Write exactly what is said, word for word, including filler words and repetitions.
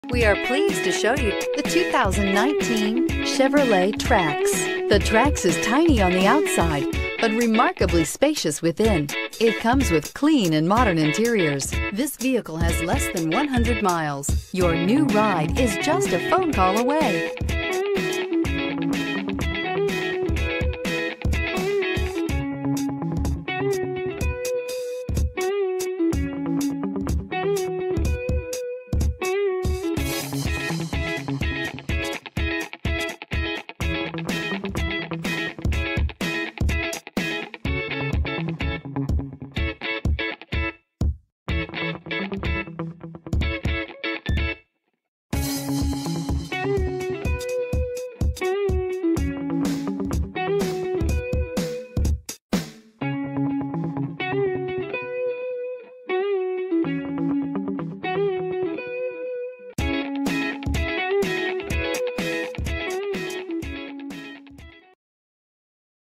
We are pleased to show you the two thousand nineteen Chevrolet Trax. The Trax is tiny on the outside, but remarkably spacious within. It comes with clean and modern interiors. This vehicle has less than one hundred miles. Your new ride is just a phone call away.